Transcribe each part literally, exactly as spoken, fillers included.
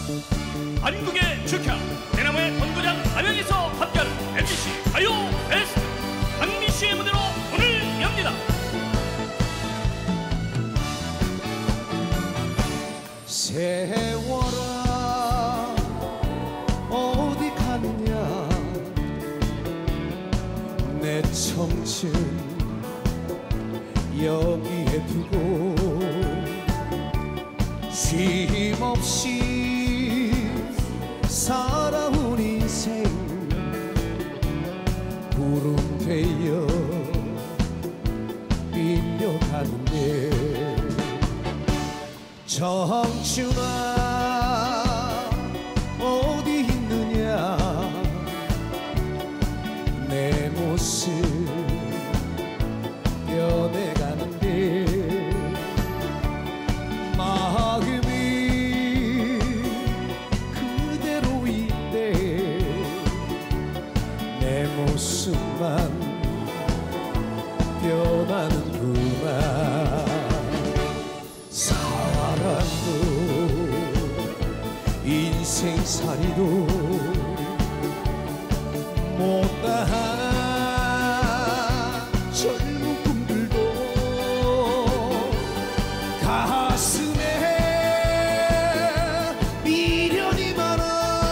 한국의 주캐 대나무의 본고장 남양에서 함께하는 엠비씨 가요 베스트 강민씨의 무대로 문을 엽니다. 세월아 어디 갔냐 내 청춘 여기에 두고 쉼없이 살아온 인생 구름 되어 밀려가는데 청춘아 어디 있느냐 내 모습 변해가는데 마음이 그대로인데 내 모습만 변하는구나. 사랑도 인생살이도 못다한 젊은 꿈들도 가슴에 미련이 많아.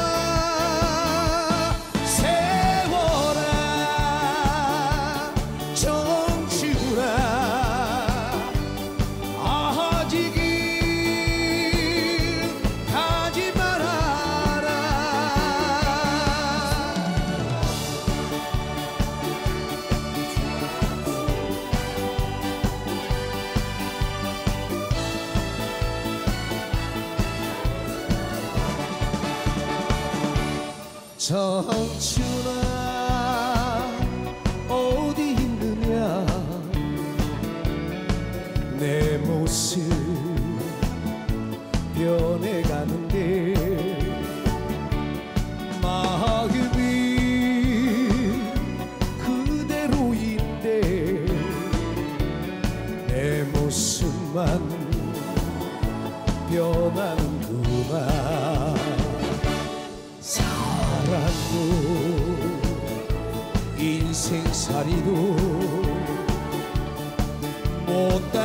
세월아 청춘아 아직은 가지 말아라. 청춘아 어디 있느냐 내 모습 변해가는데 마음이 그대로인데 내 모습만 변하는구나. 사랑도 인생살이도 못다